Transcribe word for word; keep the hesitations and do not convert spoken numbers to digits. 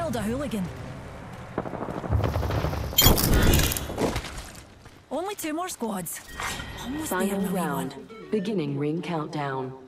killed a hooligan. Only two more squads. Almost there, Final my wee round. one. Beginning ring countdown.